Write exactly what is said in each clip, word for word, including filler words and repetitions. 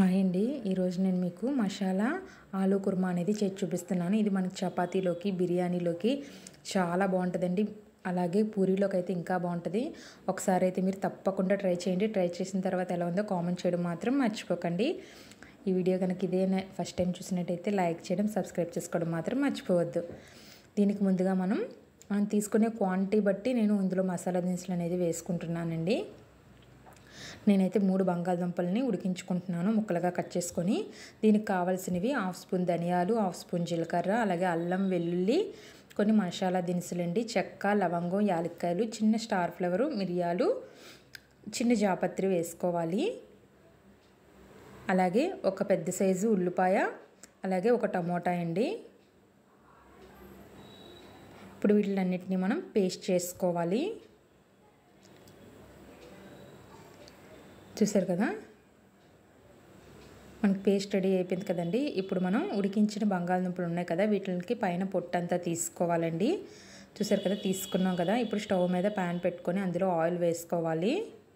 Hi అండి, ఈరోజు నేను మీకు మసాలా ఆలూ కుర్మా అనేది చేసి చూపిస్తున్నాను. ఇది మనకి చపాతీలోకి, బిర్యానీలోకి చాలా బాగుంటుందండి. అలాగే పూరీలోకి అయితే ఇంకా బాగుంటుంది. ఒకసారి అయితే మీరు తప్పకుండా ట్రై చేయండి. ట్రై చేసిన తర్వాత ఎలా ఉందో కామెంట్ చేయడం మాత్రం మర్చిపోకండి. ఈ వీడియో కనుక ఇదే ఫస్ట్ టైం చూసినట్టయితే లైక్ చేయడం, సబ్స్క్రైబ్ చేసుకోవడం మాత్రం మర్చిపోవద్దు. దీనికి ముందుగా మనం మనం తీసుకునే క్వాంటిటీ బట్టి నేను ఇందులో మసాలా దినుసులు అనేది వేసుకుంటున్నానండి. నేనైతే మూడు బంగాళదుంపల్ని ఉడికించుకుంటున్నాను ముక్కలుగా కట్ చేసుకొని. దీనికి కావాల్సినవి హాఫ్ స్పూన్ ధనియాలు, హాఫ్ స్పూన్ జీలకర్ర, అలాగే అల్లం వెల్లుల్లి, కొన్ని మసాలా దినుసులండి, చెక్క, లవంగం, యాలక్కాయలు, చిన్న స్టార్ ఫ్లవరు, మిరియాలు, చిన్న జాపత్రి వేసుకోవాలి. అలాగే ఒక పెద్ద సైజు ఉల్లిపాయ, అలాగే ఒక టమోటా అండి. ఇప్పుడు వీటిలన్నిటిని మనం పేస్ట్ చేసుకోవాలి. చూసారు కదా, మనకి పేస్ట్ రెడీ అయిపోయింది కదండి. ఇప్పుడు మనం ఉడికించిన బంగాళదుంపలు ఉన్నాయి కదా, వీటికి పైన పొట్టంతా తీసుకోవాలండి. చూసారు కదా, తీసుకున్నాం కదా. ఇప్పుడు స్టవ్ మీద ప్యాన్ పెట్టుకొని అందులో ఆయిల్ వేసుకోవాలి.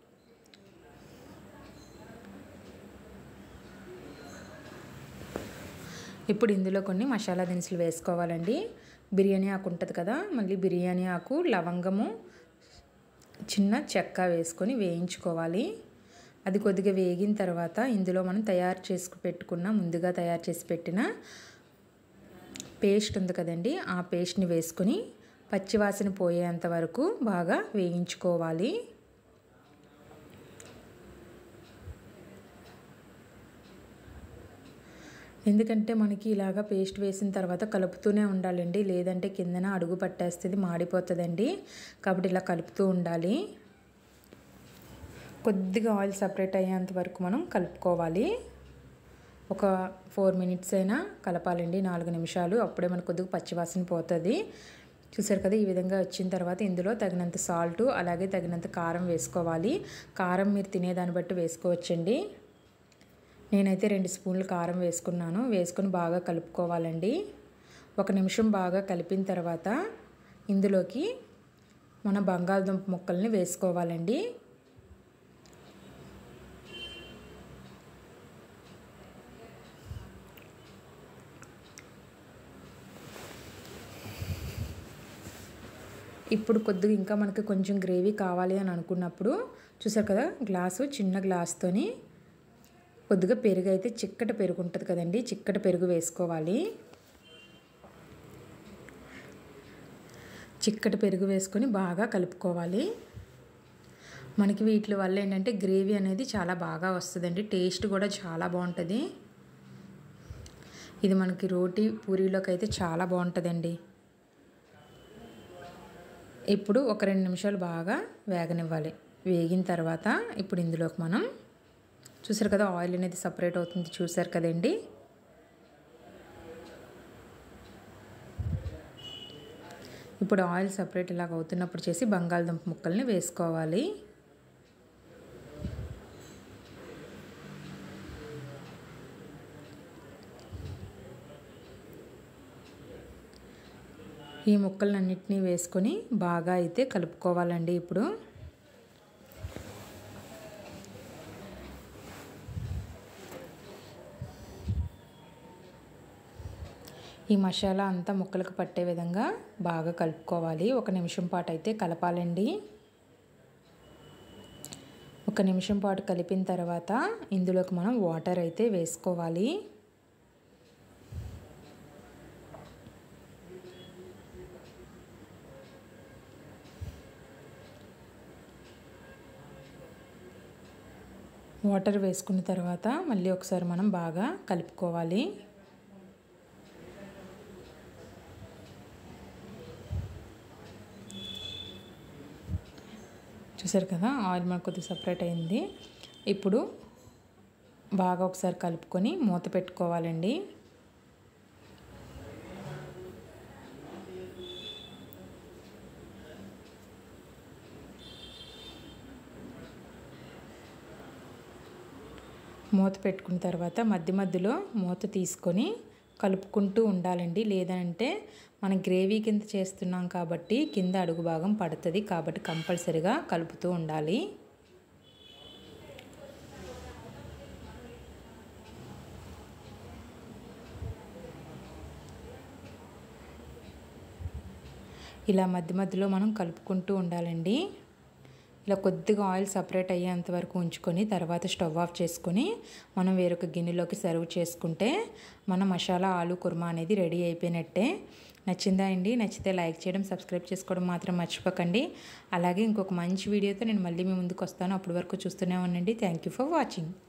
ఇప్పుడు ఇందులో కొన్ని మసాలా దినుసులు వేసుకోవాలండి. బిర్యానీ ఆకు ఉంటుంది కదా, మళ్ళీ బిర్యానీ ఆకు, లవంగము, చిన్న చెక్క వేసుకొని వేయించుకోవాలి. అది కొద్దిగా వేగిన తర్వాత ఇందులో మనం తయారు చేసి పెట్టుకున్న ముందుగా తయారు చేసి పెట్టిన పేస్ట్ ఉంది కదండి, ఆ పేస్ట్ని వేసుకొని పచ్చివాసన పోయేంత వరకు బాగా వేయించుకోవాలి. ఎందుకంటే మనకి ఇలాగా పేస్ట్ వేసిన తర్వాత కలుపుతూనే ఉండాలండి, లేదంటే కిందన అడుగు పట్టేస్తుంది, మాడిపోతుందండి. కాబట్టి ఇలా కలుపుతూ ఉండాలి. కొద్దిగా ఆయిల్ సపరేట్ అయ్యేంత వరకు మనం కలుపుకోవాలి. ఒక ఫోర్ మినిట్స్ అయినా కలపాలండి, నాలుగు నిమిషాలు. అప్పుడే మనకు కొద్దిగా పచ్చివాసన పోతుంది. చూసారు కదా, ఈ విధంగా వచ్చిన తర్వాత ఇందులో తగినంత సాల్ట్, అలాగే తగినంత కారం వేసుకోవాలి. కారం మీరు తినేదాన్ని బట్టి వేసుకోవచ్చండి. నేనైతే రెండు స్పూన్లు కారం వేసుకున్నాను. వేసుకొని బాగా కలుపుకోవాలండి. ఒక నిమిషం బాగా కలిపిన తర్వాత ఇందులోకి మన బంగాళదుంప ముక్కల్ని వేసుకోవాలండి. ఇప్పుడు కొద్దిగా ఇంకా మనకి కొంచెం గ్రేవీ కావాలి అని అనుకున్నప్పుడు చూసారు కదా, గ్లాసు చిన్న గ్లాస్తోని కొద్దిగా పెరుగు, అయితే చిక్కటి పెరుగు ఉంటుంది కదండి, చిక్కటి పెరుగు వేసుకోవాలి. చిక్కటి పెరుగు వేసుకొని బాగా కలుపుకోవాలి. మనకి వీటి వల్ల ఏంటంటే గ్రేవీ అనేది చాలా బాగా వస్తుందండి, టేస్ట్ కూడా చాలా బాగుంటుంది. ఇది మనకి రోటీ పూరీలోకి అయితే చాలా బాగుంటుందండి. ఇప్పుడు ఒక రెండు నిమిషాలు బాగా వేగనివ్వాలి. వేగిన తర్వాత ఇప్పుడు ఇందులోకి మనం చూసారు కదా, ఆయిల్ అనేది సపరేట్ అవుతుంది, చూసారు కదండి. ఇప్పుడు ఆయిల్ సపరేట్ ఇలాగ అవుతున్నప్పుడు చేసి బంగాళదుంప ముక్కల్ని వేసుకోవాలి. ఈ ముక్కలన్నిటినీ వేసుకొని బాగా అయితే కలుపుకోవాలండి. ఇప్పుడు ఈ మసాలా అంతా ముక్కలకు పట్టే విధంగా బాగా కలుపుకోవాలి. ఒక నిమిషం పాటు అయితే కలపాలండి. ఒక నిమిషం పాటు కలిపిన తర్వాత ఇందులోకి మనం వాటర్ అయితే వేసుకోవాలి. వాటర్ వేసుకున్న తర్వాత మళ్ళీ ఒకసారి మనం బాగా కలుపుకోవాలి. చూసారు కదా, ఆయిల్ మనకు కొద్దిగా సపరేట్ అయింది. ఇప్పుడు బాగా ఒకసారి కలుపుకొని మూత పెట్టుకోవాలండి. మూత పెట్టుకున్న తర్వాత మధ్య మధ్యలో మూత తీసుకొని కలుపుకుంటూ ఉండాలండి, లేదంటే మనం గ్రేవీ కింద చేస్తున్నాం కాబట్టి కింద అడుగు భాగం పడుతుంది. కాబట్టి కంపల్సరిగా కలుపుతూ ఉండాలి. ఇలా మధ్య మధ్యలో మనం కలుపుకుంటూ ఉండాలండి. ఇలా కొద్దిగా ఆయిల్ సపరేట్ అయ్యేంత వరకు ఉంచుకొని తర్వాత స్టవ్ ఆఫ్ చేసుకొని మనం వేరొక గిన్నెలోకి సర్వ్ చేసుకుంటే మన మసాలా ఆలు కుర్మా అనేది రెడీ అయిపోయినట్టే. నచ్చిందా అండి? నచ్చితే లైక్ చేయడం, సబ్స్క్రైబ్ చేసుకోవడం మాత్రం మర్చిపోకండి. అలాగే ఇంకొక మంచి వీడియోతో నేను మళ్ళీ మీ ముందుకు వస్తాను. అప్పటి వరకు చూస్తూనే ఉండండి. Thank you for watching.